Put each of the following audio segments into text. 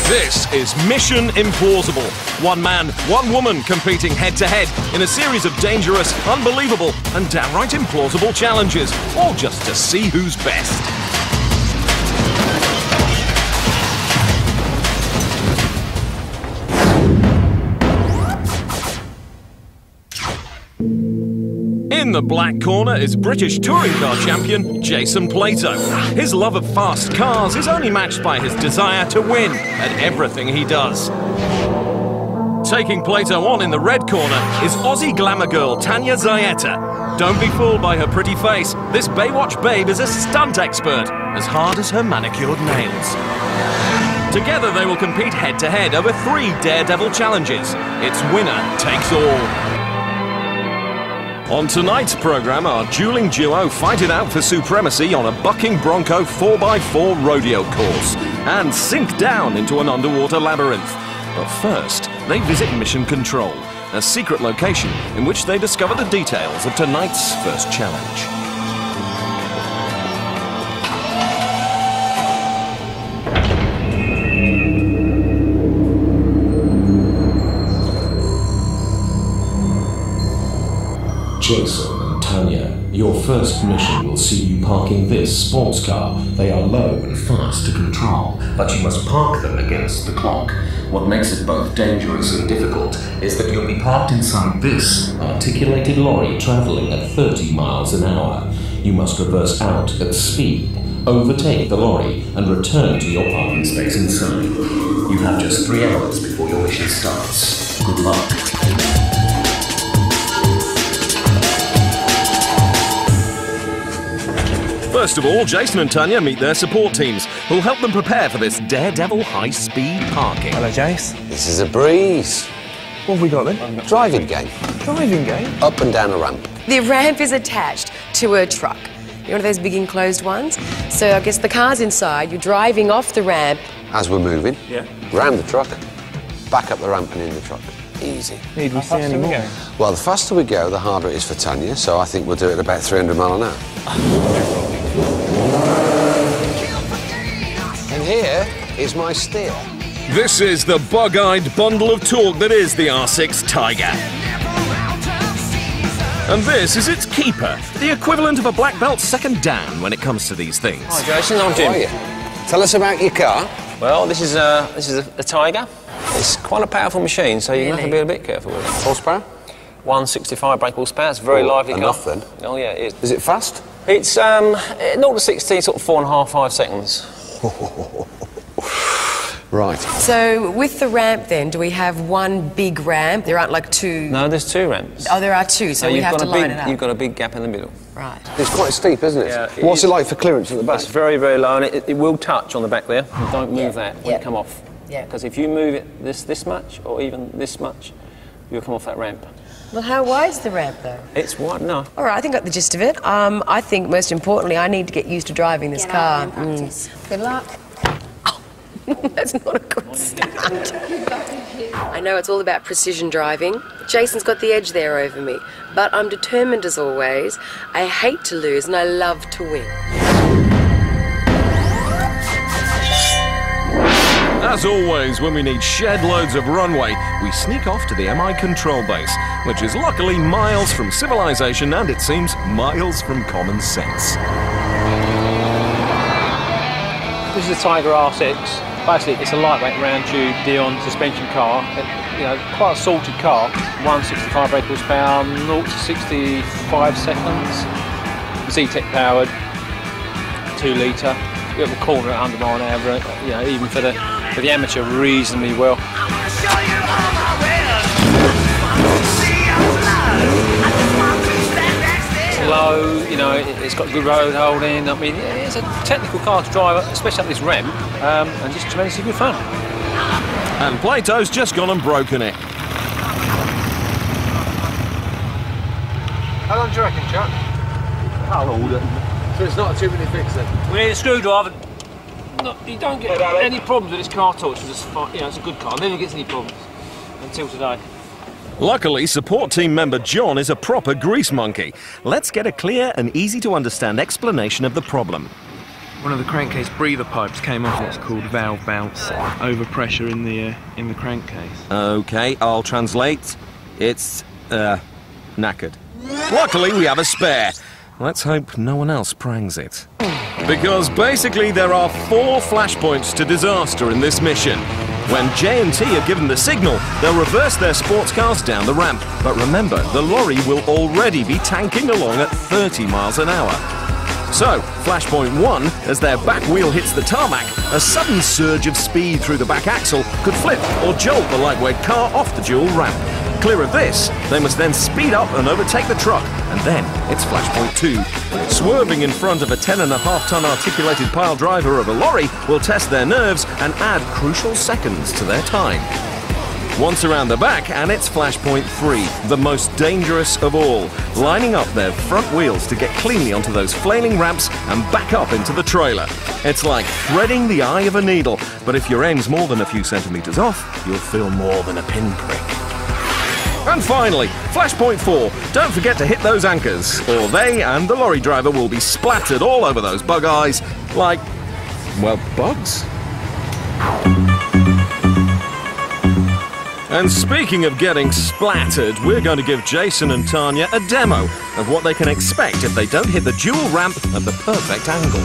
This is Mission Implausible. One man, one woman competing head-to-head in a series of dangerous, unbelievable and downright implausible challenges, all just to see who's best. In the black corner is British touring car champion Jason Plato. His love of fast cars is only matched by his desire to win at everything he does. Taking Plato on in the red corner is Aussie glamour girl Tania. Don't be fooled by her pretty face. This Baywatch babe is a stunt expert, as hard as her manicured nails. Together they will compete head-to-head over 3 daredevil challenges. It's winner takes all. On tonight's programme, our dueling duo fight it out for supremacy on a bucking bronco 4x4 rodeo course and sink down into an underwater labyrinth. But first, they visit Mission Control, a secret location in which they discover the details of tonight's first challenge. Jason and Tania, your first mission will see you parking this sports car. They are low and fast to control, but you must park them against the clock. What makes it both dangerous and difficult is that you'll be parked inside this articulated lorry travelling at 30 miles an hour. You must reverse out at speed, overtake the lorry and return to your parking space inside. You have just 3 hours before your mission starts. Good luck. First of all, Jason and Tania meet their support teams, who'll help them prepare for this daredevil high-speed parking. Hello, Jace. This is a breeze. What have we got then? Driving game. Driving game? Up and down a ramp. The ramp is attached to a truck. You know, one of those big enclosed ones? So I guess the car's inside, you're driving off the ramp. As we're moving, Yeah. round the truck, back up the ramp and in the truck. Easy. Need we see any more? Well, the faster we go, the harder it is for Tania, so I think we'll do it at about 300 mile an hour. And here is my steer. This is the bug-eyed bundle of torque that is the R6 Tiger. And this is its keeper, the equivalent of a black belt second dan when it comes to these things. Hi Jason, I'm How Jim. are you? Tell us about your car. Well, this is a Tiger. It's quite a powerful machine, so you have to be a bit careful with it. Horsepower? 165 brake horsepower. It's a very lively car. Enough then. Oh yeah, it is. Is it fast? It's 0 to 60, sort of 4.5, 5 seconds. Right. So with the ramp then, do we have one big ramp? There aren't like 2... No, there's 2 ramps. Oh, there are 2, so we have to line it up. You've got a big gap in the middle. Right. It's quite steep, isn't it? Yeah, What's it like for clearance at the back? It's very, very low, and it will touch on the back there. Don't move that when you come off. Yeah. Because if you move it this much, or even this much, you'll come off that ramp. Well, how wide's the ramp, though? It's wide enough. All right, I think I got the gist of it. I think, most importantly, I need to get used to driving this car. Good luck. That's not a good start. I know it's all about precision driving. Jason's got the edge there over me. But I'm determined as always. I hate to lose and I love to win. As always, when we need shed loads of runway, we sneak off to the MI control base, which is luckily miles from civilization and, it seems, miles from common sense. This is a Tiger R6. Basically, it's a lightweight round tube Dion suspension car. Quite a sorted car. 165 brake horsepower, 0 to 65 seconds. Z-Tech powered, 2 litre. You have a corner at 100 mile an hour. Even for the amateur, reasonably well. It's low, it's got good road holding. I mean, it's a technical car to drive, especially up this ramp, and just tremendously good fun. And Plato's just gone and broken it. How long do you reckon, Chuck? How long? So it's not a too-many fix then? We need a screwdriver. No, you don't get any problems with this car at all. It's a good car. Never gets any problems until today. Luckily, support team member John is a proper grease monkey. Let's get a clear and easy-to-understand explanation of the problem. One of the crankcase breather pipes came off. It's called valve bounce. Overpressure in the crankcase. Okay, I'll translate. It's, knackered. Luckily, we have a spare. Let's hope no one else prangs it. Because basically there are 4 flashpoints to disaster in this mission. When J and T are given the signal, they'll reverse their sports cars down the ramp. But remember, the lorry will already be tanking along at 30 miles an hour. So, flashpoint 1, as their back wheel hits the tarmac, a sudden surge of speed through the back axle could flip or jolt the lightweight car off the dual ramp. Clear of this, they must then speed up and overtake the truck, and then it's flashpoint 2. Swerving in front of a 10.5-ton articulated pile driver of a lorry will test their nerves and add crucial seconds to their time. Once around the back, and it's flashpoint 3, the most dangerous of all, lining up their front wheels to get cleanly onto those flailing ramps and back up into the trailer. It's like threading the eye of a needle, but if your aim's more than a few centimetres off, you'll feel more than a pinprick. And finally, flashpoint 4, don't forget to hit those anchors, or they and the lorry driver will be splattered all over those bug eyes like, well, bugs. And speaking of getting splattered, we're going to give Jason and Tania a demo of what they can expect if they don't hit the dual ramp at the perfect angle.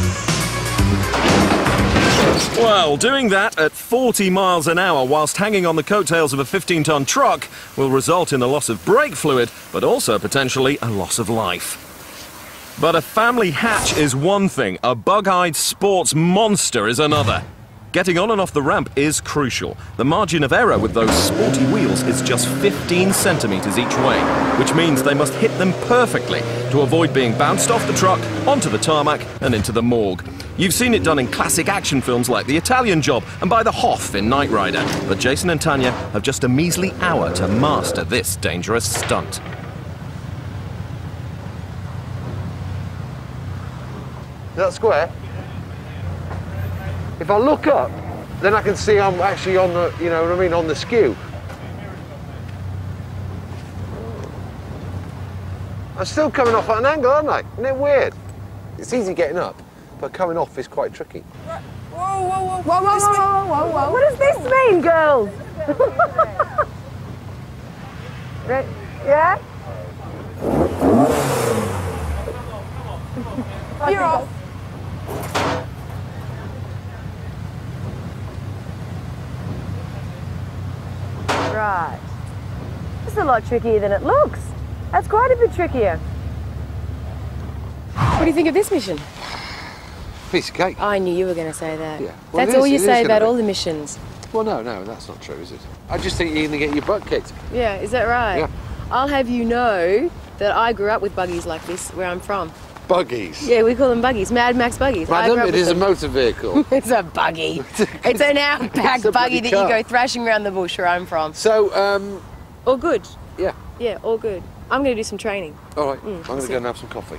Well, doing that at 40 miles an hour whilst hanging on the coattails of a 15-ton truck will result in a loss of brake fluid, but also potentially a loss of life. But a family hatch is one thing, a bug-eyed sports monster is another. Getting on and off the ramp is crucial. The margin of error with those sporty wheels is just 15 centimetres each way, which means they must hit them perfectly to avoid being bounced off the truck, onto the tarmac and into the morgue. You've seen it done in classic action films like The Italian Job and by the Hoff in Knight Rider, but Jason and Tania have just a measly hour to master this dangerous stunt. Is that square? If I look up, then I can see I'm actually on the, you know what I mean, on the skew. I'm still coming off at an angle, aren't I? Isn't it weird? It's easy getting up, but coming off is quite tricky. Whoa, whoa, whoa, whoa, whoa, whoa, whoa, whoa. What does this mean, girls? Yeah? You're off. Right. It's a lot trickier than it looks. That's quite a bit trickier. What do you think of this mission? Piece of cake. I knew you were going to say that. Yeah. Well, that's all you say about all the missions. Well, no, that's not true, is it? I just think you're going to get your butt kicked. Yeah, is that right? Yeah. I'll have you know that I grew up with buggies like this where I'm from. Buggies? Yeah, we call them buggies. Mad Max buggies. Madam, it is a motor vehicle. It's a buggy. It's an outback buggy that you go thrashing around the bush where I'm from. So, all good? Yeah. Yeah, all good. I'm going to do some training. All right, I'm going to go and have some coffee.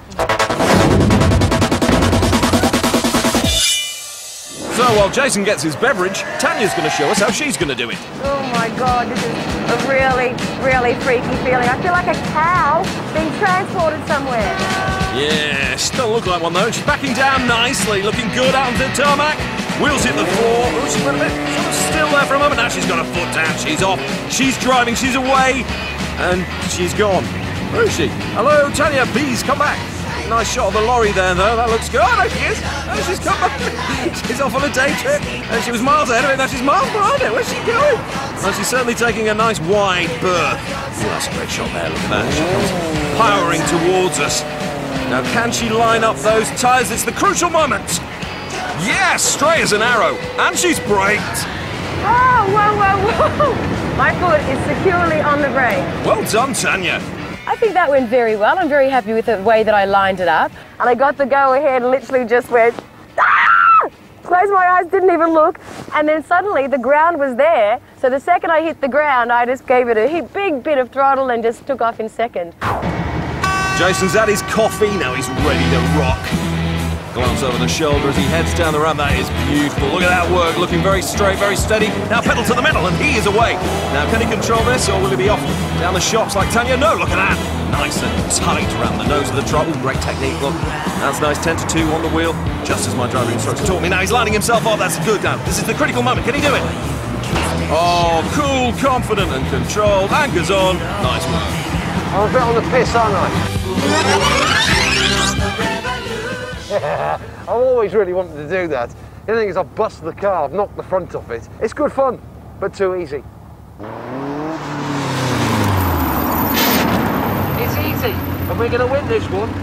So while Jason gets his beverage, Tania's going to show us how she's going to do it. Oh my God, this is a really, really freaky feeling. I feel like a cow being transported somewhere. Yeah, she doesn't look like one though. She's backing down nicely, looking good out onto the tarmac. Wheels hit the floor. Oh, she went a bit sort of still there for a moment. Now she's got her foot down. She's off. She's driving. She's away. And she's gone. Where is she? Hello, Tania, please come back. Nice shot of the lorry there, though. That looks good. Oh, there she is. Oh, she's come back. She's off on a day trip. And she was miles ahead of it. Now she's miles behind it. Where's she going? Well, she's certainly taking a nice wide berth. Oh, that's a great shot there. Look at that. She comes powering towards us. Now, can she line up those tyres? It's the crucial moment. Yes, straight as an arrow. And she's braked. Oh, whoa, whoa, whoa. My foot is securely on the brake. Well done, Tania. I think that went very well. I'm very happy with the way that I lined it up. And I got the go-ahead and literally just went, ah! Closed my eyes, didn't even look. And then suddenly the ground was there. So the second I hit the ground, I just gave it a big bit of throttle and just took off in second. Jason's had his coffee, now he's ready to rock. Glance over the shoulder as he heads down the ramp. That is beautiful. Look at that work, looking very straight, very steady. Now pedal to the metal, and he is away. Now, can he control this, or will he be off down the shops like Tania? No, look at that. Nice and tight around the nose of the truck. Great technique, look. That's nice, 10 to 2 on the wheel, just as my driving instructor taught me. Now he's lining himself up, that's good now. This is the critical moment, can he do it? Oh, cool, confident and controlled. Anchors on, nice work. I'm a bit on the piss, aren't I? I've always really wanted to do that. The thing is, I've busted the car, I've knocked the front off it. It's good fun, but too easy. It's easy, and we're going to win this one.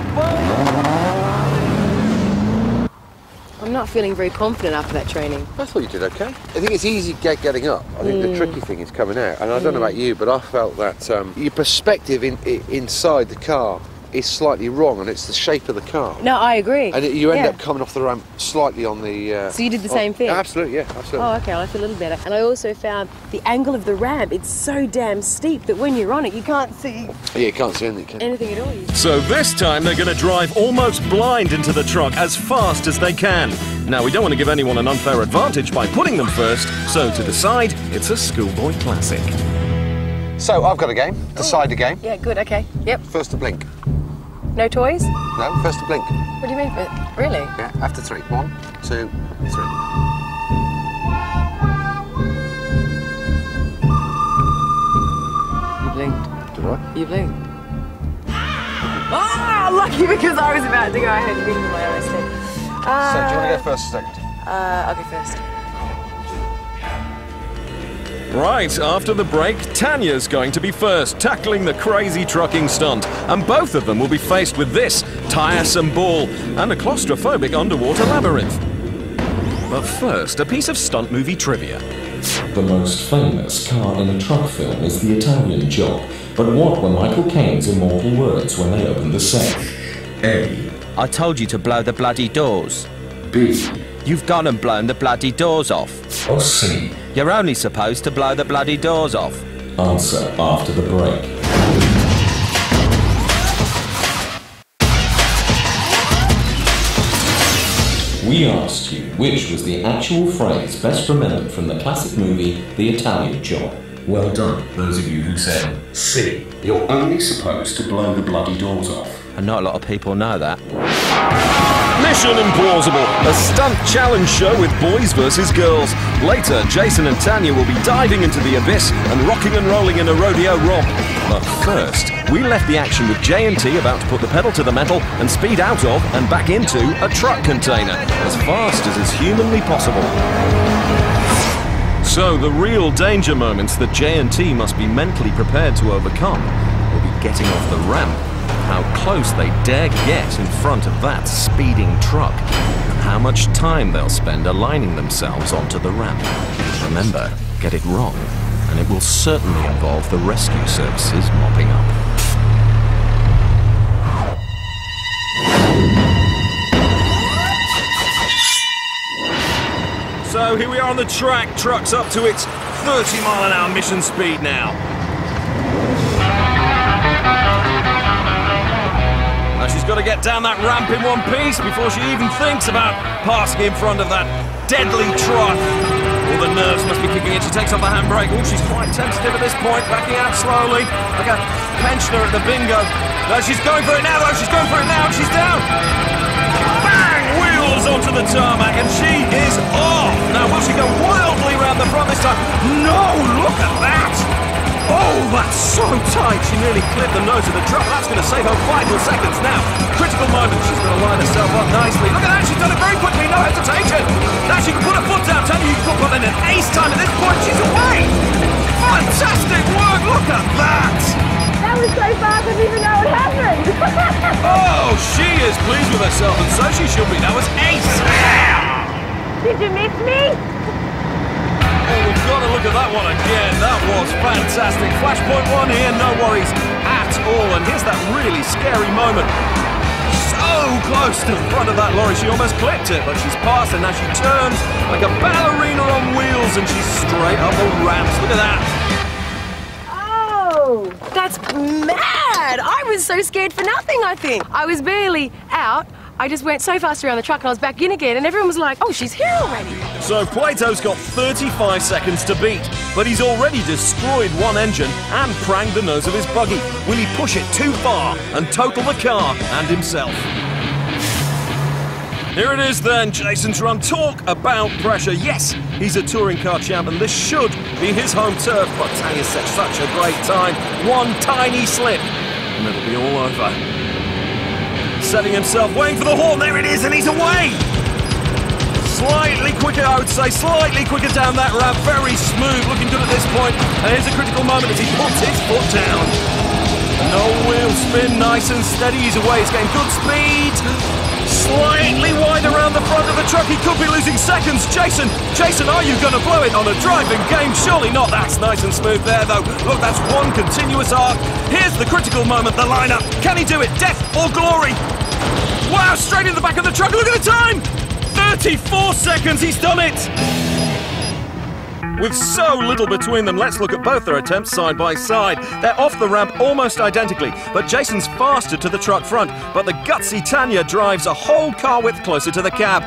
I'm not feeling very confident after that training. I thought you did okay. I think it's easy getting up. I think the tricky thing is coming out. And I don't know about you, but I felt that your perspective inside the car is slightly wrong, and it's the shape of the car. No, I agree. And you end up coming off the ramp slightly on the... So you did the same thing? Absolutely, yeah, absolutely. Oh, okay, well, I feel a little better. And I also found the angle of the ramp, it's so damn steep that when you're on it, you can't see... Yeah, you can't see anything at all. So this time they're going to drive almost blind into the truck as fast as they can. Now, we don't want to give anyone an unfair advantage by putting them first, so to decide, it's a schoolboy classic. So, I've got a game. Decide a game. Yeah, good, okay. Yep. First to blink. No toys? No, first to blink. What do you mean? Really? Yeah, after 3. 1, 2, 3. You blinked. Did I? You blinked. Oh, lucky, because I was about to go ahead and blink my eyes too. So, do you want to go first or second? I'll go first. Right, after the break, Tania's going to be first, tackling the crazy trucking stunt. And both of them will be faced with this tiresome ball and a claustrophobic underwater labyrinth. But first, a piece of stunt movie trivia. The most famous car in a truck film is the Italian Job. But what were Michael Caine's immortal words when they opened the safe? A. I told you to blow the bloody doors. B. You've gone and blown the bloody doors off. Or C. You're only supposed to blow the bloody doors off. Answer after the break. We asked you which was the actual phrase best remembered from the classic movie The Italian Job. Well done, those of you who said C. You're only supposed to blow the bloody doors off. And not a lot of people know that. Mission Implausible, a stunt challenge show with boys versus girls. Later, Jason and Tania will be diving into the abyss and rocking and rolling in a rodeo romp. But first, we left the action with J&T about to put the pedal to the metal and speed out of and back into a truck container as fast as is humanly possible. So the real danger moments that J&T must be mentally prepared to overcome will be getting off the ramp, how close they dare get in front of that speeding truck, and how much time they'll spend aligning themselves onto the ramp. Remember, get it wrong, and it will certainly involve the rescue services mopping up. So here we are on the track, truck's up to its 30-mile-an-hour mission speed now. Now she's got to get down that ramp in one piece before she even thinks about passing in front of that deadly truck. All the nerves must be kicking in. She takes off the handbrake. Oh, she's quite tentative at this point, backing out slowly, like a pensioner at the bingo. No, she's going for it now, though. She's going for it now, and she's down. Bang! Wheels onto the tarmac, and she is off. Now, will she go wildly round the front this time? No, look at that. Oh, that's so tight. She nearly clipped the nose of the truck. That's going to save her vital seconds now. Critical moment. She's going to line herself up nicely. Look at that. She's done it very quickly. No hesitation. Now she can put her foot down. Tania, you can put in an ace time at this point. She's away. Fantastic work. Look at that. That was so fast I didn't even know it happened. Oh, she is pleased with herself, and so she should be. That was ace. Did you miss me? Oh, we've got to look at that one again. That was fantastic. Flashpoint 1 here, no worries at all. And here's that really scary moment. So close to the front of that lorry, she almost clipped it, but she's passed, and now she turns like a ballerina on wheels, and she's straight up the ramps. Look at that. Oh, that's mad. I was so scared for nothing, I think. I was barely out. I just went so fast around the truck and I was back in again and everyone was like, oh, she's here already. So Plato's got 35 seconds to beat, but he's already destroyed one engine and pranged the nose of his buggy. Will he push it too far and total the car and himself? Here it is then, Jason's run. Talk about pressure. Yes, he's a touring car champ and this should be his home turf, but Tania set such a great time. One tiny slip and it'll be all over. Setting himself, waiting for the horn. There it is, and he's away! Slightly quicker, I would say, slightly quicker down that ramp. Very smooth, looking good at this point. And here's a critical moment as he puts his foot down. No wheel spin, nice and steady. He's away, he's getting good speed. Slightly wide around the front of the truck. He could be losing seconds. Jason, are you going to blow it on a driving game? Surely not. That's nice and smooth there, though. Look, that's one continuous arc. Here's the critical moment, the lineup. Can he do it? Death or glory? Wow, straight in the back of the truck. Look at the time! 34 seconds, he's done it! With so little between them, let's look at both their attempts side by side. They're off the ramp almost identically, but Jason's faster to the truck front, but the gutsy Tania drives a whole car width closer to the cab.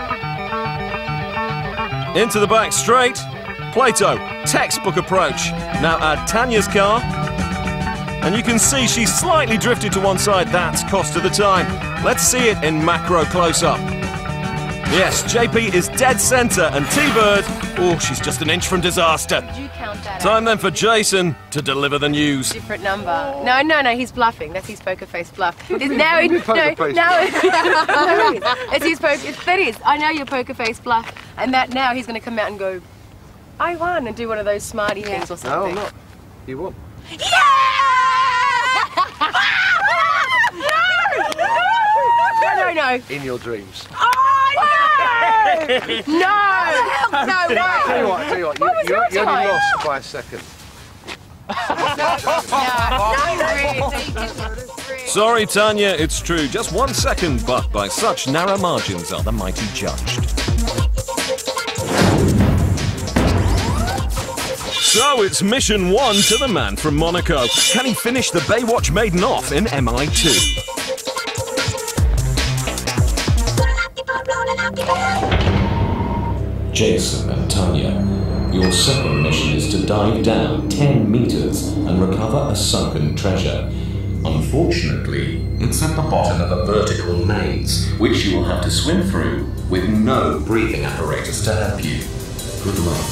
Into the back straight. Plato, textbook approach. Now add Tania's car, and you can see she's slightly drifted to one side. That's cost her the time. Let's see it in macro close-up. Yes, JP is dead centre, and T-Bird, oh, she's just an inch from disaster. Did you count that Time then for Jason to deliver the news. Different number. No, he's bluffing. That's his poker face bluff. Now it's his poker. That is. I know your poker face bluff, and that now he's going to come out and go, I won, and do one of those smarty things or something. No, I'm not. You won. Yeah! No. In your dreams. Oh, no! No! No way! Tell you what, you only lost by a second. Sorry, Tania, it's true. Just 1 second, but by such narrow margins are the mighty judged. So it's mission 1 to the man from Monaco. Can he finish the Baywatch maiden off in MI2? Jason and Tania, your second mission is to dive down 10 meters and recover a sunken treasure. Unfortunately, it's at the bottom of a vertical maze, which you will have to swim through with no breathing apparatus to help you. Good luck.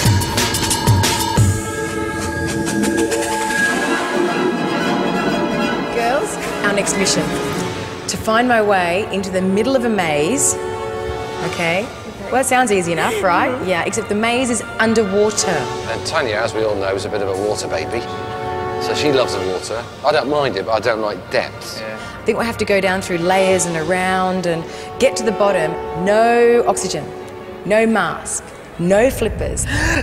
Girls, our next mission. To find my way into the middle of a maze. Okay? Well, it sounds easy enough, right? Yeah, except the maze is underwater. And Tania, as we all know, is a bit of a water baby. So she loves the water. I don't mind it, but I don't like depth. I think we'll have to go down through layers and around and get to the bottom. No oxygen, no mask, no flippers.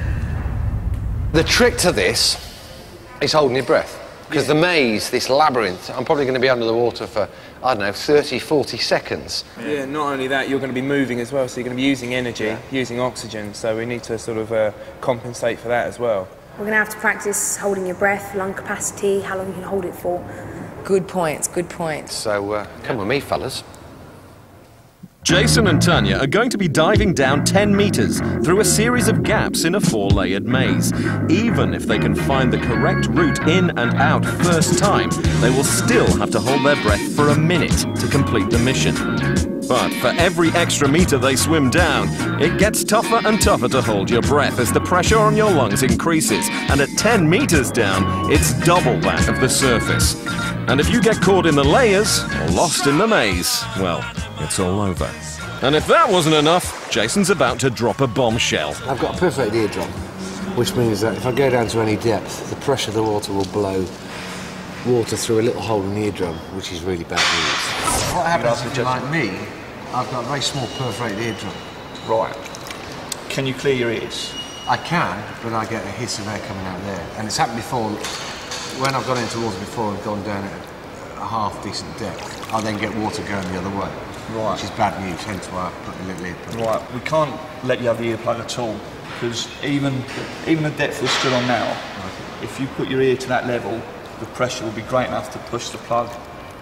The trick to this is holding your breath. Because the maze, this labyrinth, I'm probably going to be under the water for, I don't know, 30, 40 seconds. Yeah, not only that, you're going to be moving as well, so you're going to be using energy, using oxygen, so we need to sort of compensate for that as well. We're going to have to practice holding your breath, lung capacity, how long you can hold it for. Good points, good points. So, come with me, fellas. Jason and Tania are going to be diving down 10 meters through a series of gaps in a 4-layered maze. Even if they can find the correct route in and out first time, they will still have to hold their breath for a minute to complete the mission. But for every extra meter they swim down, it gets tougher and tougher to hold your breath as the pressure on your lungs increases. And at 10 meters down, it's double that of the surface. And if you get caught in the layers or lost in the maze, well, it's all over. And if that wasn't enough, Jason's about to drop a bombshell. I've got a perforated eardrum, which means that if I go down to any depth, the pressure of the water will blow water through a little hole in the eardrum, which is really bad news. What happens if you're like me, I've got a very small perforated eardrum. Right. Can you clear your ears? I can, but I get a hiss of air coming out there. And it's happened before, when I've gone into water before and gone down at a half decent depth, I then get water going the other way. Right. Which is bad news, hence why I put a little earplug. Right, we can't let you have the earplug at all, because even the depth we're still on now, if you put your ear to that level, the pressure will be great enough to push the plug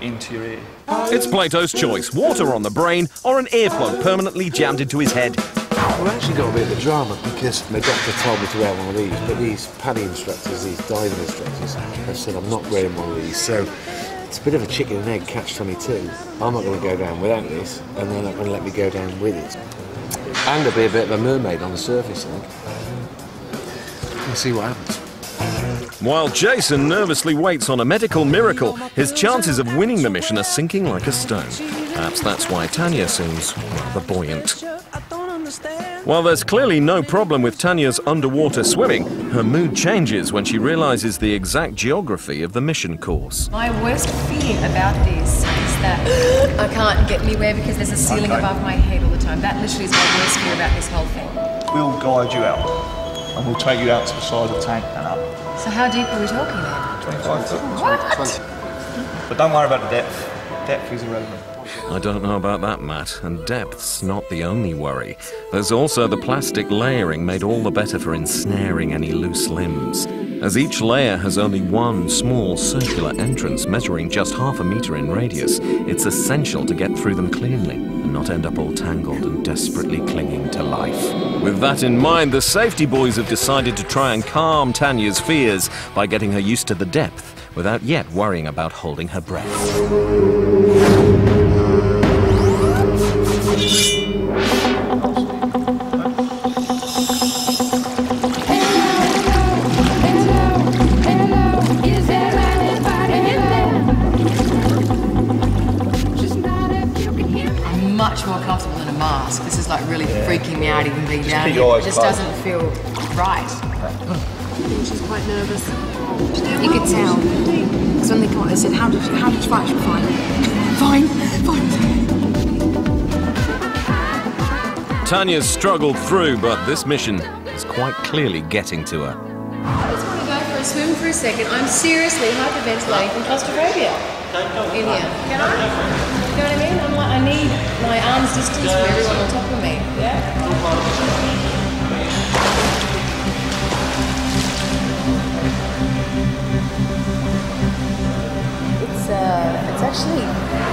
into your ear. It's Plato's choice, water on the brain or an earplug permanently jammed into his head. Well, I actually got a bit of a drama because my doctor told me to wear one of these, but these paddy instructors, these diving instructors, have said I'm not wearing one of these, so it's a bit of a chicken and egg catch-22. I'm not going to go down without this, and they're not going to let me go down with it. And I'll be a bit of a mermaid on the surface, I think. We'll see what happens. While Jason nervously waits on a medical miracle, his chances of winning the mission are sinking like a stone. Perhaps that's why Tania seems rather buoyant. While there's clearly no problem with Tania's underwater swimming, her mood changes when she realises the exact geography of the mission course. My worst fear about this is that I can't get anywhere because there's a ceiling above my head all the time. That literally is my worst fear about this whole thing. We'll guide you out, and we'll take you out to the side of the tank and up. So how deep are we talking then? 25 foot. What? 20. But don't worry about the depth. Depth is irrelevant. I don't know about that, Matt, and depth's not the only worry. There's also the plastic layering made all the better for ensnaring any loose limbs. As each layer has only one small circular entrance measuring just half a metre in radius, it's essential to get through them cleanly and not end up all tangled and desperately clinging to life. With that in mind, the safety boys have decided to try and calm Tania's fears by getting her used to the depth without yet worrying about holding her breath. Much more comfortable than a mask. This is like really freaking me out even being down keep here. your It eyes just closed. doesn't feel right. She's quite nervous. You could tell. Because when they got her, they said, how did you fight? She was fine. Fine. Tania's struggled through, but this mission is quite clearly getting to her. I just want to go for a swim for a second. I'm seriously hyperventilating from claustrophobia in here. Can I? You know what I mean? I'm like, I need my arm's distance from everyone on top of me. Yeah? It's actually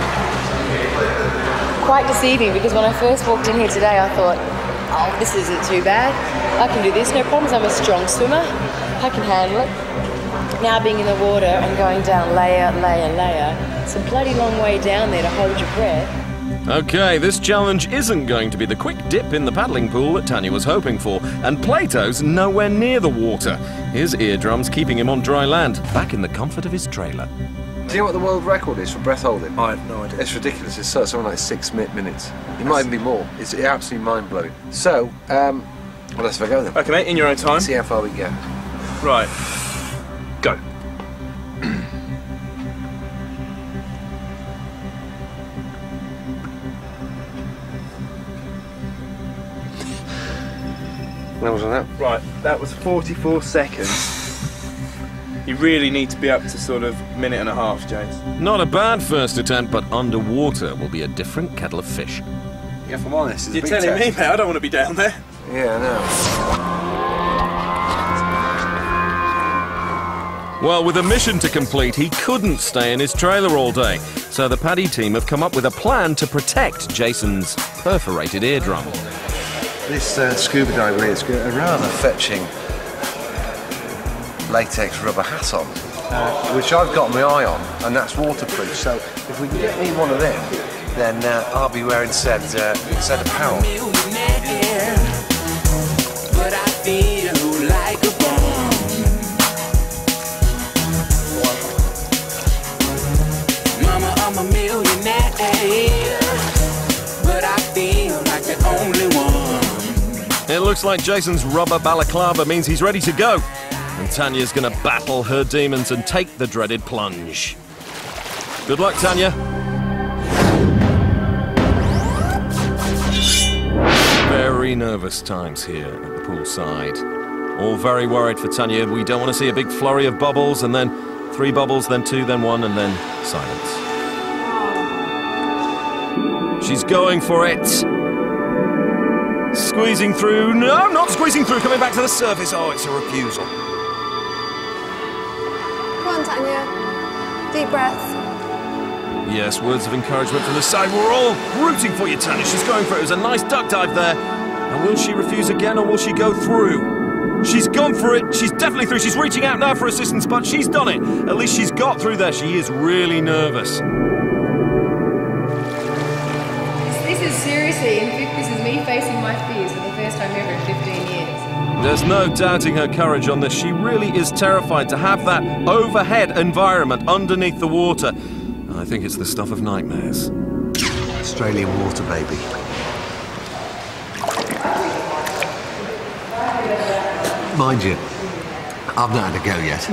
quite deceiving because when I first walked in here today, I thought, oh, this isn't too bad. I can do this, no problems. I'm a strong swimmer. I can handle it. Now being in the water and going down layer, it's a bloody long way down there to hold your breath. Okay, this challenge isn't going to be the quick dip in the paddling pool that Tania was hoping for, and Plato's nowhere near the water. His eardrums keeping him on dry land, back in the comfort of his trailer. Do you know what the world record is for breath holding? I have no idea. It's ridiculous. It's something like 6 minutes. It might even be more. It's absolutely mind-blowing. So, well, let's have a go then. Okay, mate, in your own time. See how far we get. Right. Go. When was that? Right, that was 44 seconds. You really need to be up to sort of minute and a half, James. Not a bad first attempt, but underwater will be a different kettle of fish. Yeah, if I'm honest, it's You're a big telling test. me, mate, I don't want to be down there. Yeah, I know. Well, with a mission to complete, he couldn't stay in his trailer all day. So the Paddy team have come up with a plan to protect Jason's perforated eardrum. This scuba diver here has got a rather fetching latex rubber hat on, which I've got my eye on, and that's waterproof. So if we can get me one of them, then I'll be wearing said apparel. But I feel like a bomb. Mama, I'm a millionaire, but I feel like the only one. It looks like Jason's rubber balaclava means he's ready to go. And Tania's gonna battle her demons and take the dreaded plunge. Good luck, Tania. Very nervous times here at the poolside. All very worried for Tania. We don't want to see a big flurry of bubbles, and then 3 bubbles, then 2, then 1, and then silence. She's going for it. Squeezing through. No, not squeezing through. Coming back to the surface. Oh, it's a refusal. Come on, Tania. Deep breath. Yes, words of encouragement from the side. We're all rooting for you, Tania. She's going for it. It was a nice duck dive there. And will she refuse again, or will she go through? She's gone for it. She's definitely through. She's reaching out now for assistance, but she's done it. At least she's got through there. She is really nervous. This is seriously, in fact, this is me facing my fears for the first time ever in 15 years. There's no doubting her courage on this. She really is terrified to have that overhead environment underneath the water. I think it's the stuff of nightmares. Australian water, baby. Mind you, I've not had a go yet.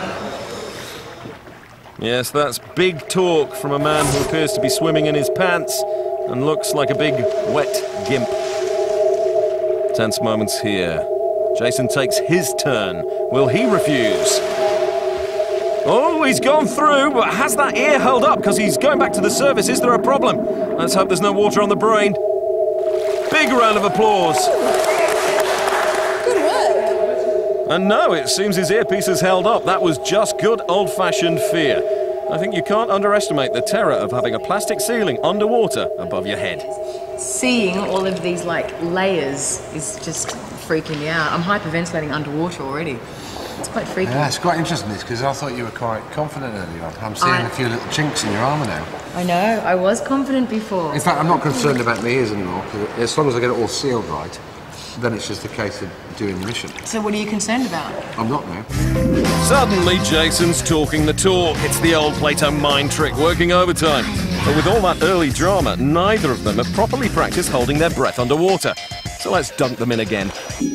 Yes, that's big talk from a man who appears to be swimming in his pants and looks like a big, wet gimp. Tense moments here. Jason takes his turn. Will he refuse? Oh, he's gone through, but has that ear held up because he's going back to the surface? Is there a problem? Let's hope there's no water on the brain. Big round of applause. Good work. And no, it seems his earpiece has held up. That was just good old-fashioned fear. I think you can't underestimate the terror of having a plastic ceiling underwater above your head. Seeing all of these, like, layers is just freaking me out. I'm hyperventilating underwater already. It's quite freaky. Yeah, it's quite interesting, this, because I thought you were quite confident earlier on. I'm seeing a few little chinks in your armour now. I know, I was confident before. In fact, I'm not concerned about my ears anymore, because as long as I get it all sealed right, then it's just a case of doing the mission. So what are you concerned about? I'm not now. Suddenly, Jason's talking the talk. It's the old Plato mind trick working overtime. But with all that early drama, neither of them have properly practiced holding their breath underwater. So let's dunk them in again.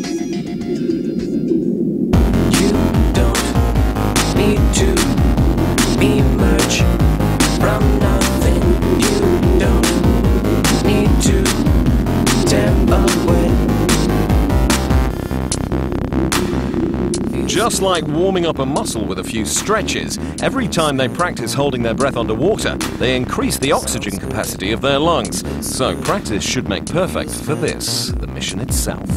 Need to emerge from nothing. You don't need to tear away. Just like warming up a muscle with a few stretches, every time they practice holding their breath underwater, they increase the oxygen capacity of their lungs. So practice should make perfect for this, the mission itself.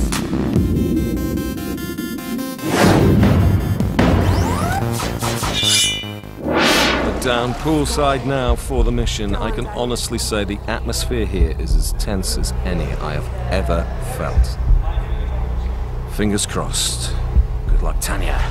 Down poolside now for the mission. I can honestly say the atmosphere here is as tense as any I have ever felt. Fingers crossed. Good luck, Tania.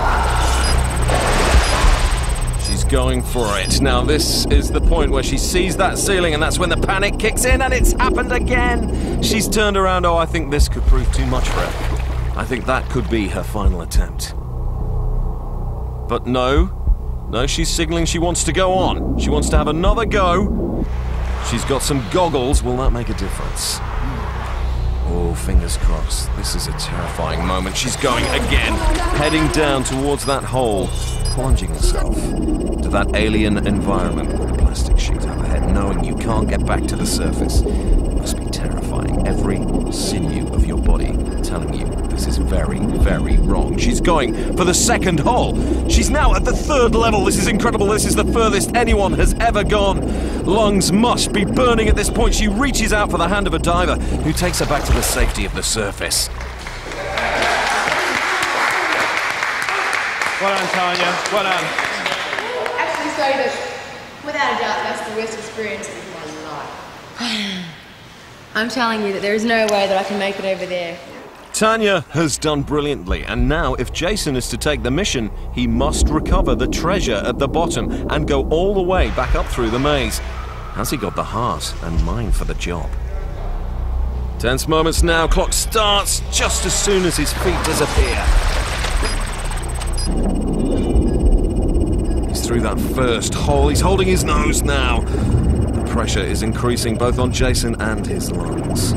She's going for it. Now this is the point where she sees that ceiling and that's when the panic kicks in and it's happened again. She's turned around. Oh, I think this could prove too much for her. I think that could be her final attempt. But no, she's signaling she wants to go on. She wants to have another go. She's got some goggles. Will that make a difference? Oh, fingers crossed. This is a terrifying moment. She's going again, heading down towards that hole, plunging herself to that alien environment with a plastic sheet overhead, knowing you can't get back to the surface. It must be terrifying. Every sinew of your body telling you this is very, very wrong. She's going for the second hole. She's now at the third level. This is incredible. This is the furthest anyone has ever gone. Lungs must be burning at this point. She reaches out for the hand of a diver who takes her back to the safety of the surface. Well done, Tania. Well done. Actually, so that, without a doubt, that's the worst experience of my life. I'm telling you that there is no way that I can make it over there. Tania has done brilliantly, and now if Jason is to take the mission, he must recover the treasure at the bottom and go all the way back up through the maze. Has he got the heart and mind for the job? Tense moments now. Clock starts just as soon as his feet disappear. He's through that first hole. He's holding his nose now. The pressure is increasing both on Jason and his lungs.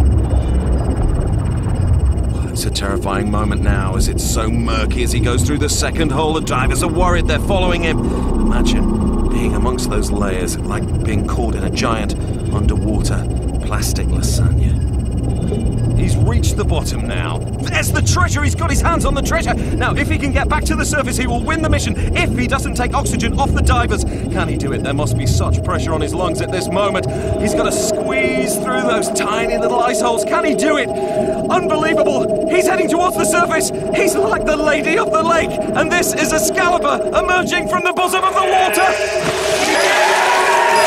It's a terrifying moment now as it's so murky as he goes through the second hole. The divers are worried. They're following him. Imagine being amongst those layers, like being caught in a giant underwater plastic lasagna. He's reached the bottom now. There's the treasure! He's got his hands on the treasure! Now, if he can get back to the surface, he will win the mission. If he doesn't take oxygen off the divers, can he do it? There must be such pressure on his lungs at this moment. He's got to squeeze through those tiny little ice holes. Can he do it? Unbelievable! He's heading towards the surface. He's like the Lady of the Lake. And this is Excalibur emerging from the bosom of the water.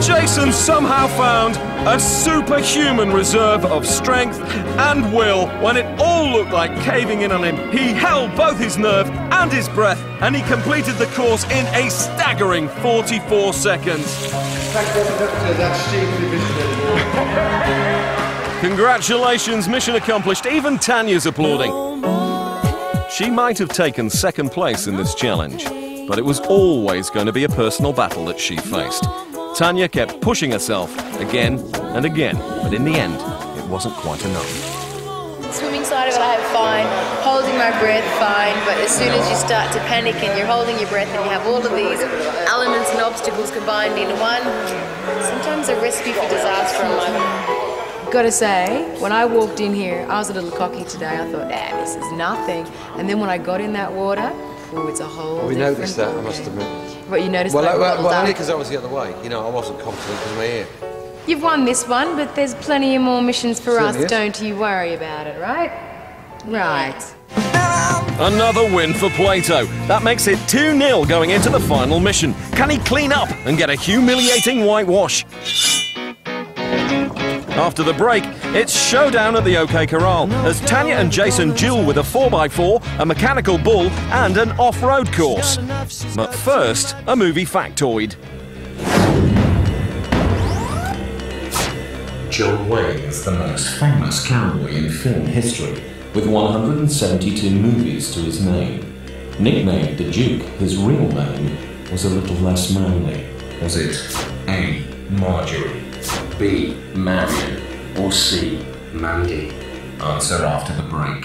Jason somehow found a superhuman reserve of strength and will. When it all looked like caving in on him, he held both his nerve and his breath, and he completed the course in a staggering 44 seconds. Congratulations, mission accomplished. Even Tania's applauding. She might have taken second place in this challenge, but it was always going to be a personal battle that she faced. Tania kept pushing herself again and again, but in the end, it wasn't quite enough. Swimming side of it I have fine, holding my breath fine, but as soon as you start to panic and you're holding your breath and you have all of these elements and obstacles combined in one, sometimes a recipe for disaster in life. Gotta say, when I walked in here, I was a little cocky today. I thought, this is nothing. And then when I got in that water, it's a whole We different noticed that, I ballgame. must admit. What, you noticed Well, that? well, only because I was the other way. You know, I wasn't confident because of my ear. You've won this one, but there's plenty of more missions for us. Serious? Don't you worry about it, right? Right. Another win for Plato. That makes it 2-0 going into the final mission. Can he clean up and get a humiliating whitewash? After the break, it's showdown at the OK Corral as Tania and Jason duel with a 4x4, a mechanical bull and an off-road course. But first, a movie factoid. John Wayne is the most famous cowboy in film history, with 172 movies to his name. Nicknamed the Duke, his real name was a little less manly. Was it A. Marjorie, B. Marion, or C. Mandy? Answer after the break.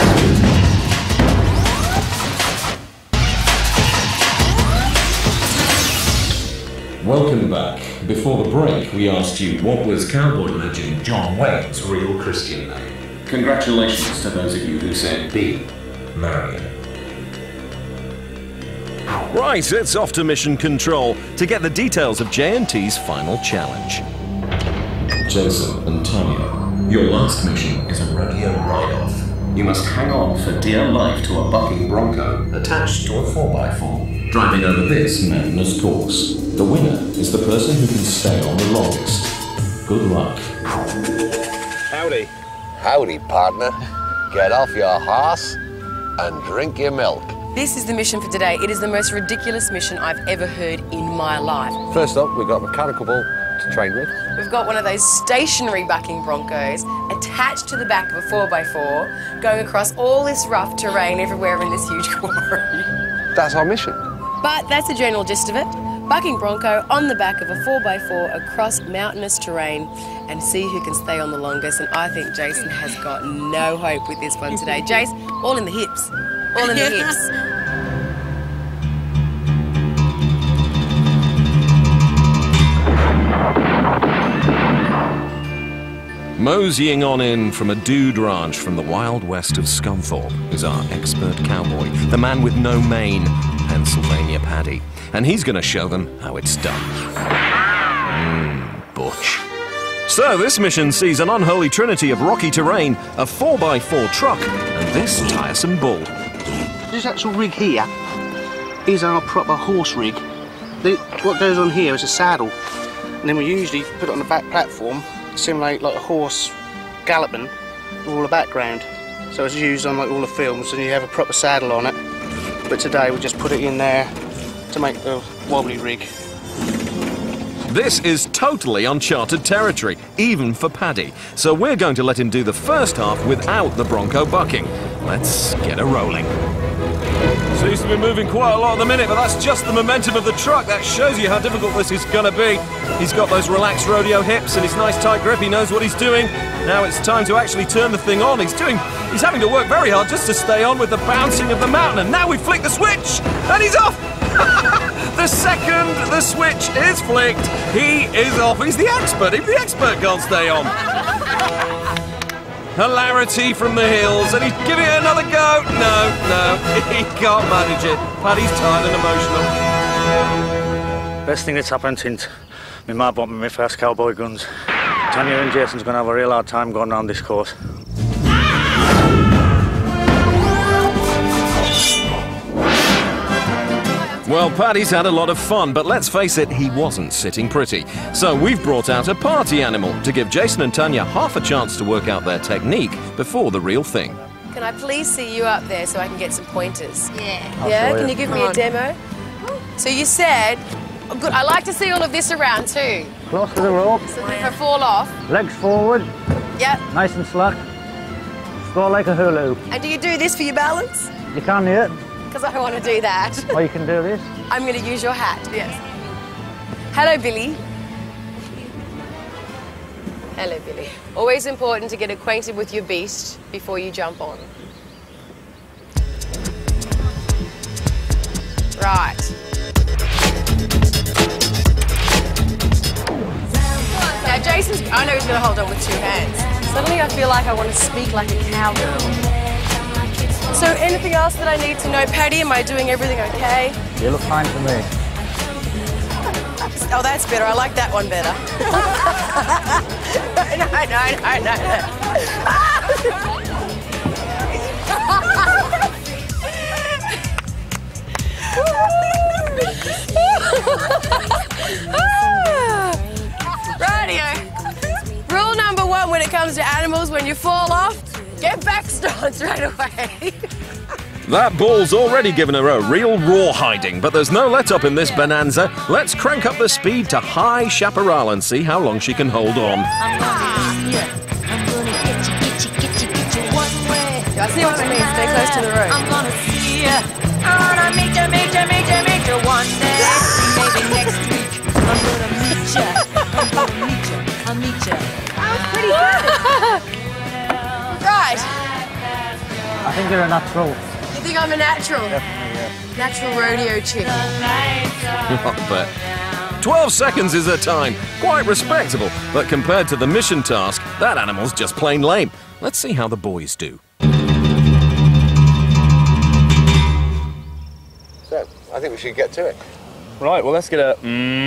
Welcome back. Before the break, we asked you what was cowboy legend John Wayne's real Christian name. Congratulations to those of you who said B. Marion. Right, it's off to mission control to get the details of J&T's final challenge. Jason and Tania, your last mission is a rodeo ride-off. You must hang on for dear life to a bucking bronco attached to a 4x4, driving over this mountainous course. The winner is the person who can stay on the longest. Good luck. Howdy. Howdy, partner. Get off your horse and drink your milk. This is the mission for today. It is the most ridiculous mission I've ever heard in my life. First up, we've got a mechanical bull to train with. We've got one of those stationary bucking broncos attached to the back of a 4x4, going across all this rough terrain everywhere in this huge quarry. That's our mission. But that's the general gist of it. Bucking bronco on the back of a 4x4 across mountainous terrain and see who can stay on the longest. And I think Jason has got no hope with this one today. Jace, all in the hips. All in the hips. Moseying on in from a dude ranch from the wild west of Scunthorpe is our expert cowboy, the man with no mane, Pennsylvania Paddy. And he's going to show them how it's done. Butch. So this mission sees an unholy trinity of rocky terrain, a 4x4 truck, and this tiresome bull. This actual rig here is our proper horse rig. What goes on here is a saddle, and then we usually put it on the back platform to simulate like a horse galloping with all the background. So it's used on like all the films, and you have a proper saddle on it. But today we just put it in there to make the wobbly rig. This is totally uncharted territory, even for Paddy. So we're going to let him do the first half without the bronco bucking. Let's get her rolling. Seems to be moving quite a lot at the minute, but that's just the momentum of the truck. That shows you how difficult this is going to be. He's got those relaxed rodeo hips and his nice tight grip. He knows what he's doing. Now it's time to actually turn the thing on. He's having to work very hard just to stay on with the bouncing of the mountain. And now we flick the switch, and he's off. The second the switch is flicked, he is off. He's the expert. Even the expert can't stay on. Hilarity from the hills, and he's giving it another go. No, he can't manage it. Paddy's tired and emotional. Best thing that's happened since my ma bought me my first cowboy guns. Tania and Jason's going to have a real hard time going down this course. Well, Paddy's had a lot of fun, but let's face it, he wasn't sitting pretty. So we've brought out a party animal to give Jason and Tania half a chance to work out their technique before the real thing. Can I please see you up there so I can get some pointers? Yeah. Yeah, can you give me a demo? So you said, oh, good, I like to see all of this around too. Close to the rope. So if I fall off. Legs forward. Yep. Nice and slack. Go like a hula. And do you do this for your balance? You can, yeah. Because I want to do that. Or you can do this. I'm going to use your hat, yes. Hello, Billy. Hello, Billy. Always important to get acquainted with your beast before you jump on. Right. Now, Jason's, I know he's going to hold on with 2 hands. Suddenly I feel like I want to speak like a cowgirl. So anything else that I need to know, Paddy? Am I doing everything okay? You look fine to me. Oh, that's better. I like that one better. Rightio. Rule number 1 when it comes to animals, when you fall off, get back stance right away. That ball's already given her a real raw hiding, but there's no let-up in this bonanza. Let's crank up the speed to high chaparral and see how long she can hold on. I see what you mean. Stay close to the road. I'm gonna see ya. I wanna meet ya one day. Maybe next week. I'm gonna meet ya. I'll meet ya. That was pretty good. Right. I think you're a natural. You think I'm a natural? Definitely, yeah. Natural rodeo chick. Not bad. 12 seconds is her time. Quite respectable, but compared to the mission task, that animal's just plain lame. Let's see how the boys do. So, I think we should get to it. Right, well, let's get a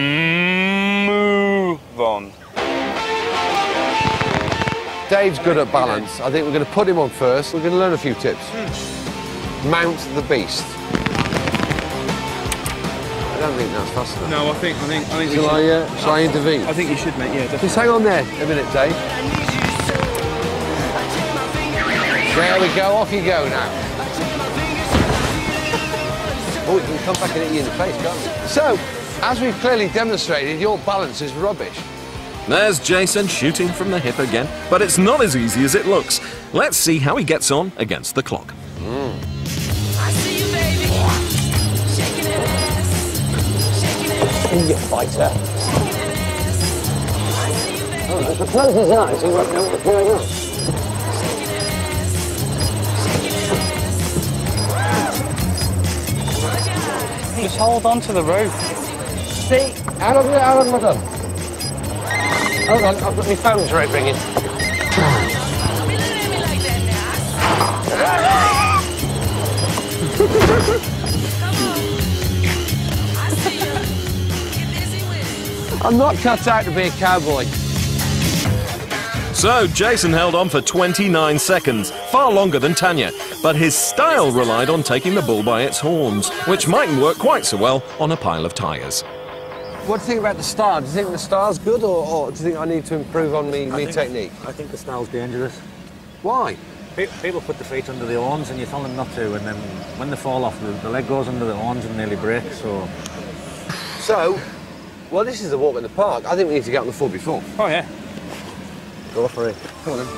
move on. Dave's good at balance. I think we're going to put him on first. We're going to learn a few tips. Mount the beast. I don't think that's fast enough. No, I think Shall I intervene? I think you should, mate. Yeah, definitely. Just hang on there a minute, Dave. There we go. Off you go now. Oh, we can come back and hit you in the face, can't we? So, as we've clearly demonstrated, your balance is rubbish. There's Jason shooting from the hip again, but it's not as easy as it looks. Let's see how he gets on against the clock. I see you, baby. Shaking that ass. You fighter. Oh, if the close his eyes, he won't know what's going on. Just hold on to the rope. See, how long have I done? Hold on, I've got my phone's right ringing. I'm not cut out to be a cowboy. So, Jason held on for 29 seconds, far longer than Tania, but his style relied on taking the bull by its horns, which mightn't work quite so well on a pile of tyres. What do you think about the star? Do you think the star's good, or do you think I need to improve on me technique? I think the style's dangerous. Why? People put the feet under the horns and you tell them not to, and then when they fall off, the leg goes under the horns and nearly breaks, So, well, this is a walk in the park. I think we need to get on the 4x4. Oh, yeah. Go for it. Come on then.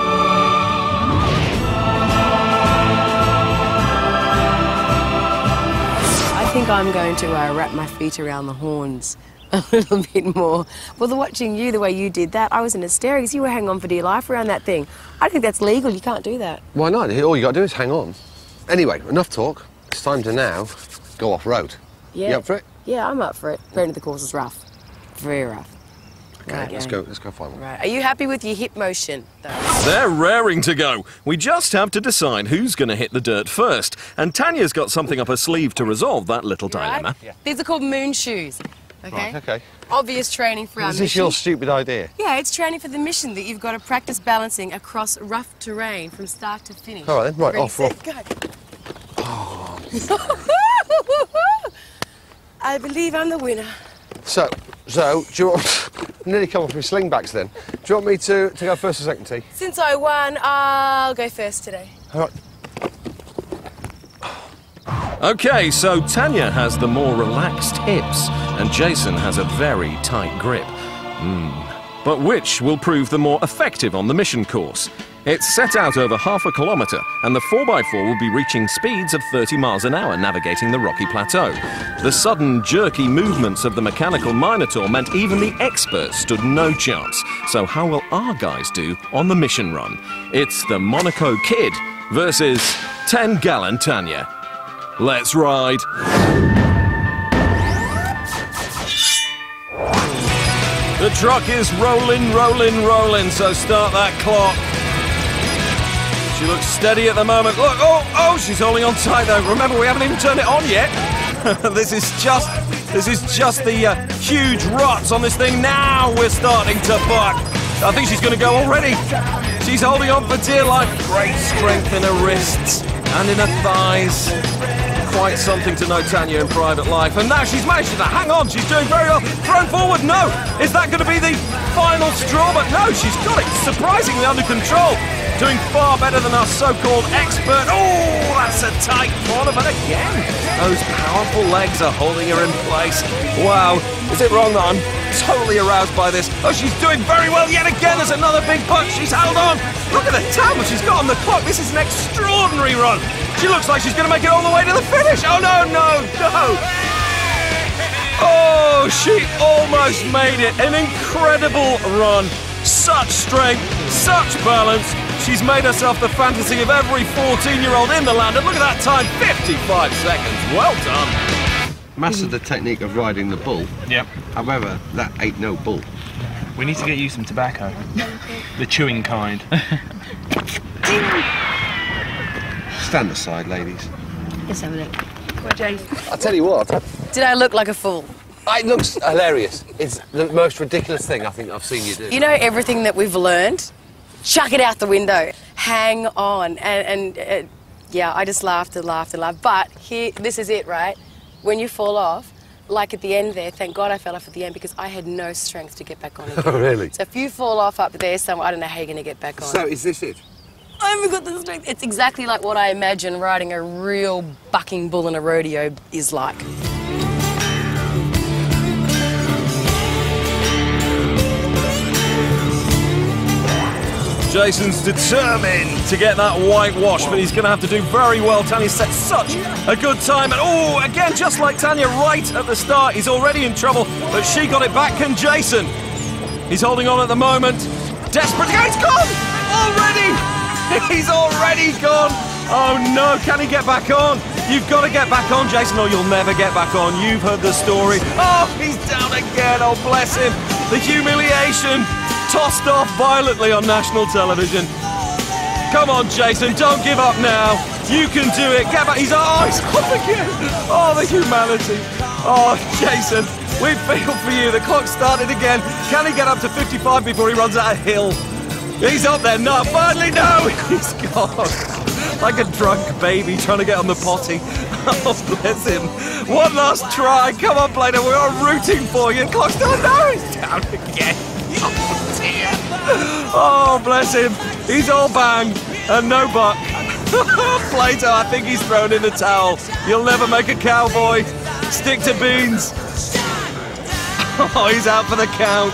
I think I'm going to wrap my feet around the horns a little bit more. Well, watching you, the way you did that, I was in hysterics. You were hanging on for dear life around that thing. I think that's legal. You can't do that. Why not? All you got to do is hang on. Anyway, enough talk. It's time to now go off-road. Yeah. You up for it? Yeah, I'm up for it. Apparently the course is rough. Very rough. Okay, right, let's go find one. Right. Are you happy with your hip motion, though? They're raring to go. We just have to decide who's going to hit the dirt first. And Tania's got something up her sleeve to resolve that little dilemma. Right? Yeah. These are called moon shoes. Okay? Right, okay. Obvious training for our Is mission. this your stupid idea? Yeah, it's training for the mission that you've got to practice balancing across rough terrain from start to finish. All right then, right, Ready, off, set, off. go. Oh. I believe I'm the winner. So, do you want... nearly come off my slingbacks then. Do you want me to go first or second, T? Since I won, I'll go first today. All right. OK, so Tania has the more relaxed hips, and Jason has a very tight grip. But which will prove the more effective on the mission course? It's set out over half a kilometre, and the 4x4 will be reaching speeds of 30 miles an hour navigating the rocky plateau. The sudden, jerky movements of the mechanical Minotaur meant even the experts stood no chance. So how will our guys do on the mission run? It's the Monaco Kid versus 10-gallon Tania. Let's ride. The truck is rolling, so start that clock. She looks steady at the moment. Look, oh, she's holding on tight though. Remember, we haven't even turned it on yet. This is just the huge ruts on this thing. Now we're starting to buck. I think she's going to go already. She's holding on for dear life. Great strength in her wrists and in her thighs. Quite something to know Tania in private life. And now she's managed to hang on. She's doing very well. Thrown forward, no. Is that going to be the final straw? But no, she's got it surprisingly under control. Doing far better than our so-called expert. Oh, that's a tight corner, but again, those powerful legs are holding her in place. Wow, is it wrong that I'm totally aroused by this? Oh, she's doing very well yet again. There's another big punch. She's held on. Look at the time she's got on the clock. This is an extraordinary run. She looks like she's going to make it all the way to the finish. Oh, no. Oh, she almost made it. An incredible run. Such strength, such balance. She's made herself the fantasy of every 14-year-old in the land. And look at that time, 55 seconds. Well done. Mastered the technique of riding the bull. Yep. However, that ain't no bull. We need to get you some tobacco. The chewing kind. Stand aside, ladies. Let's have a look. Come on, Jason. I'll tell you what. Did I look like a fool? It looks hilarious. It's the most ridiculous thing I think I've seen you do. You know everything that we've learned? Chuck it out the window. Hang on. And yeah, I just laughed and laughed and laughed. But here, this is it, right? When you fall off, like at the end there, thank God I fell off at the end because I had no strength to get back on again. Oh, really? So if you fall off up there somewhere, I don't know how you're going to get back on. So is this it? I haven't got the strength. It's exactly like what I imagine riding a real bucking bull in a rodeo is like. Jason's determined to get that whitewash, but he's going to have to do very well. Tania set such a good time. And oh, again, just like Tania right at the start, he's already in trouble, but she got it back. Can Jason? He's holding on at the moment. Desperate to go. He's gone! Already! He's already gone! Oh no, can he get back on? You've got to get back on, Jason, or you'll never get back on. You've heard the story. Oh, he's down again. Oh, bless him. The humiliation. Tossed off violently on national television. Come on, Jason, don't give up now. You can do it. Get back. He's off again. Oh, the humanity. Oh, Jason, we feel for you. The clock started again. Can he get up to 55 before he runs out of hill? He's up there. No, finally, no. He's gone. Like a drunk baby trying to get on the potty. Oh, bless him. One last try. Come on, Plato. We are rooting for you. Clock's down. No, he's down again. Oh, dear. Oh, bless him. He's all bang and no buck. Plato, I think he's thrown in the towel. You'll never make a cowboy. Stick to beans. Oh, he's out for the count.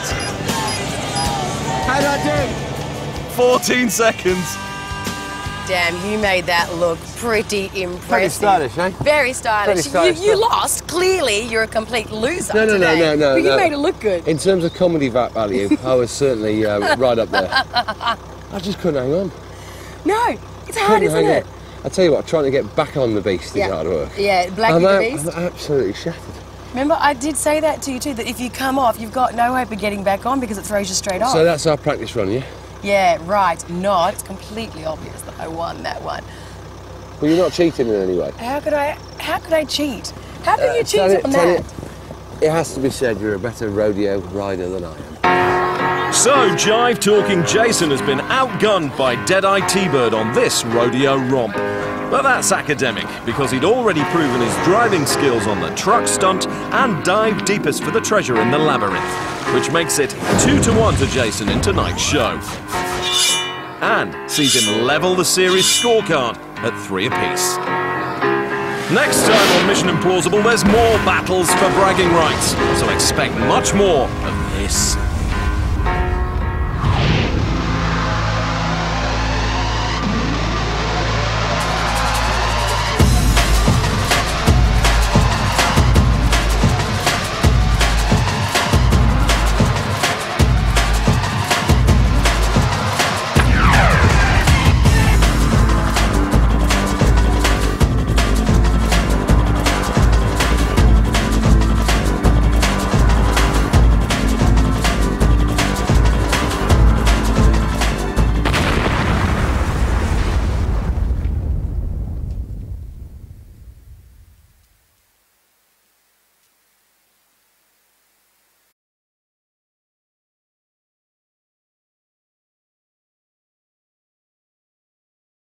How did I do? 14 seconds. Damn, you made that look pretty impressive. Pretty stylish, eh? Very stylish. Pretty stylish You stuff. lost. Clearly, you're a complete loser No, today. no. But you made it look good. In terms of comedy value, I was certainly right up there. I just couldn't hang on. No, it's hard, isn't it? I tell you what, trying to get back on the beast is hard work. Yeah, Blackie the Beast. I'm absolutely shattered. Remember, I did say that to you too, that if you come off, you've got no hope of getting back on because it throws you straight off. So that's our practice run, yeah? Yeah, right. Not. It's completely obvious that I won that one. Well, you're not cheating in any way. How could I cheat? How can you cheat on that? It has to be said you're a better rodeo rider than I am. So, jive-talking Jason has been outgunned by Deadeye T-Bird on this rodeo romp. But that's academic, because he'd already proven his driving skills on the truck stunt and dived deepest for the treasure in the labyrinth, which makes it 2-1 to Jason in tonight's show. And sees him level the series scorecard at 3 apiece. Next time on Mission Implausible, there's more battles for bragging rights, so expect much more of this.